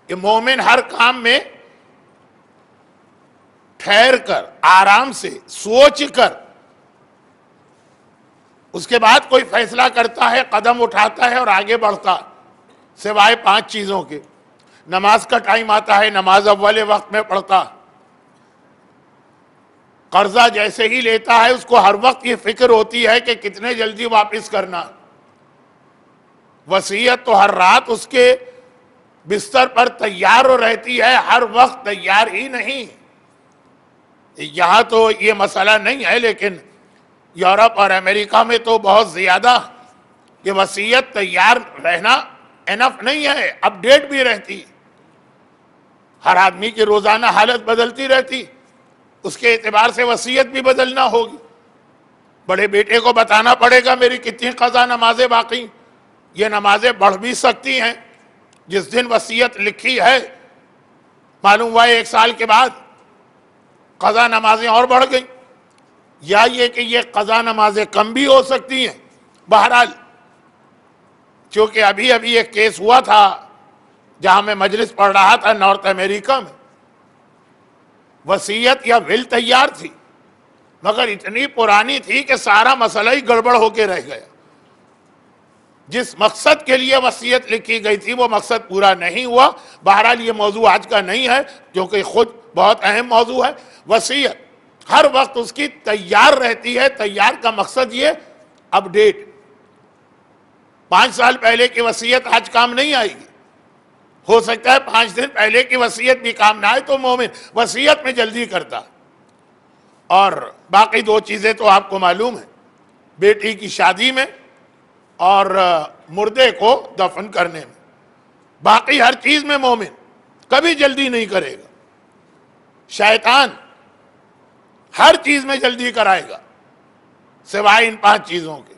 کہ مومن ہر کام میں ٹھہر کر، آرام سے سوچ کر اس کے بعد کوئی فیصلہ کرتا ہے، قدم اٹھاتا ہے اور آگے بڑھتا، سوائے 5 چیزوں کے۔ نماز کا ٹائم آتا ہے، نماز اول وقت میں پڑھتا، قرضہ جیسے ہی لیتا ہے اس کو ہر وقت یہ فکر ہوتی ہے کہ کتنے جلدی واپس کرنا۔ وصیت تو ہر رات اس کے بستر پر تیار رہتی ہے، ہر وقت تیار ہی نہیں۔ یہاں تو یہ مسئلہ نہیں ہے، لیکن یورپ اور امریکہ میں تو بہت زیادہ کہ وصیت تیار رہنا انف نہیں ہے، اپ ڈیٹ بھی رہتی، ہر آدمی کی روزانہ حالت بدلتی رہتی، اس کے اعتبار سے وصیت بھی بدلنا ہوگی۔ بڑے بیٹے کو بتانا پڑے گا میری کتنی قضا نمازیں باقی، یہ نمازیں بڑھ بھی سکتی ہیں، جس دن وصیت لکھی ہے معلوم ہوا 1 سال کے بعد قضا نمازیں اور بڑھ گئیں، یا یہ کہ یہ قضا نمازیں کم بھی ہو سکتی ہیں۔ بہرحال چونکہ ابھی ایک کیس ہوا تھا جہاں میں مجلس پڑھ رہا تھا نارتھ امریکہ میں، وصیت یا ول تیار تھی مگر اتنی پرانی تھی کہ سارا مسئلہ ہی گڑبڑ ہو کے رہ گیا۔ جس مقصد کے لیے وصیت لکھی گئی تھی وہ مقصد پورا نہیں ہوا۔ بہرحال یہ موضوع آج کا نہیں ہے جو کہ خود بہت اہم موضوع ہے۔ وصیت ہر وقت اس کی تیار رہتی ہے، تیار کا مقصد یہ اپ ڈیٹ۔ 5 سال پہلے کی وصیت آج کام نہیں آئے گی، ہو سکتا ہے 5 دن پہلے کی وصیت بھی کام نہ آئے، تو مومن وصیت میں جلدی کرتا۔ اور باقی 2 چیزیں تو آپ کو معلوم ہیں، بیٹی کی شادی میں اور مردے کو دفن کرنے میں۔ باقی ہر چیز میں مومن کبھی جلدی نہیں کرے گا، شیطان ہر چیز میں جلدی کرائے گا سوائے ان 5 چیزوں کے۔